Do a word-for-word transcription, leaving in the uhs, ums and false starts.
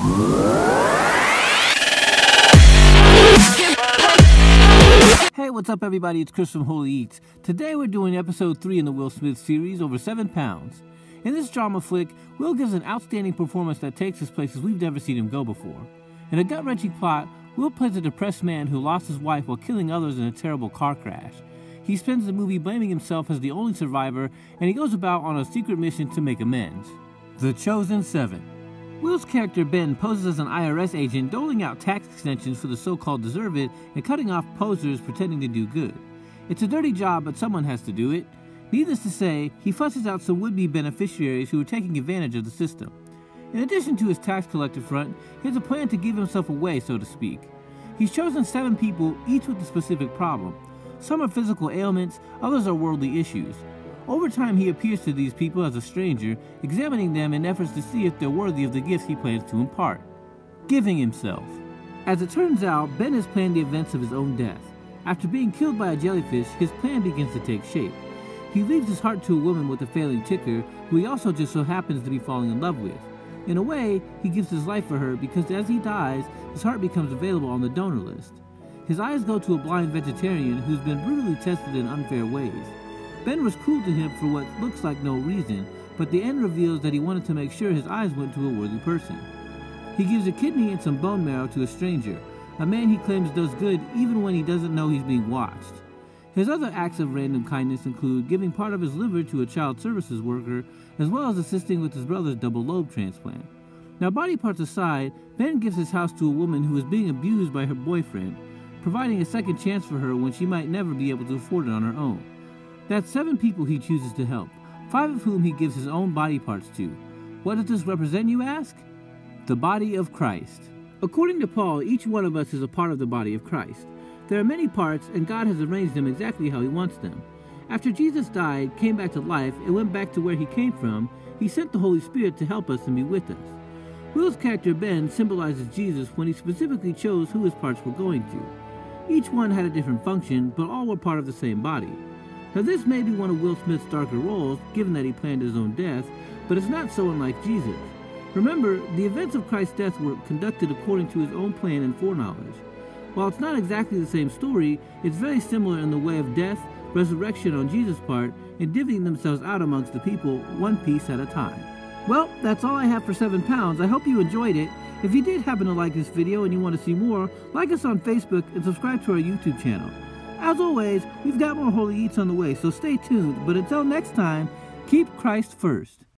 Hey, what's up everybody, it's Chris from Holy Eats. Today we're doing episode three in the Will Smith series, Over seven pounds. In this drama flick, Will gives an outstanding performance that takes us places we've never seen him go before. In a gut-wrenching plot, Will plays a depressed man who lost his wife while killing others in a terrible car crash. He spends the movie blaming himself as the only survivor, and he goes about on a secret mission to make amends. The Chosen Seven. Will's character Ben poses as an I R S agent doling out tax extensions for the so-called deserve it and cutting off posers pretending to do good. It's a dirty job, but someone has to do it. Needless to say, he fusses out some would-be beneficiaries who are taking advantage of the system. In addition to his tax collector front, he has a plan to give himself away, so to speak. He's chosen seven people, each with a specific problem. Some are physical ailments, others are worldly issues. Over time, he appears to these people as a stranger, examining them in efforts to see if they're worthy of the gifts he plans to impart. Giving himself. As it turns out, Ben has planned the events of his own death. After being killed by a jellyfish, his plan begins to take shape. He leaves his heart to a woman with a failing ticker, who he also just so happens to be falling in love with. In a way, he gives his life for her because as he dies, his heart becomes available on the donor list. His eyes go to a blind vegetarian who's been brutally tested in unfair ways. Ben was cruel to him for what looks like no reason, but the end reveals that he wanted to make sure his eyes went to a worthy person. He gives a kidney and some bone marrow to a stranger, a man he claims does good even when he doesn't know he's being watched. His other acts of random kindness include giving part of his liver to a child services worker, as well as assisting with his brother's double lobe transplant. Now, body parts aside, Ben gives his house to a woman who is being abused by her boyfriend, providing a second chance for her when she might never be able to afford it on her own. That's seven people he chooses to help, five of whom he gives his own body parts to. What does this represent, you ask? The body of Christ. According to Paul, each one of us is a part of the body of Christ. There are many parts, and God has arranged them exactly how he wants them. After Jesus died, came back to life, and went back to where he came from, he sent the Holy Spirit to help us and be with us. Will's character Ben symbolizes Jesus when he specifically chose who his parts were going to. Each one had a different function, but all were part of the same body. Now this may be one of Will Smith's darker roles, given that he planned his own death, but it's not so unlike Jesus. Remember, the events of Christ's death were conducted according to his own plan and foreknowledge. While it's not exactly the same story, it's very similar in the way of death, resurrection on Jesus' part, and divvying themselves out amongst the people, one piece at a time. Well, that's all I have for seven pounds. I hope you enjoyed it. If you did happen to like this video and you want to see more, like us on Facebook and subscribe to our YouTube channel. As always, we've got more Holy Eats on the way, so stay tuned. But until next time, keep Christ first.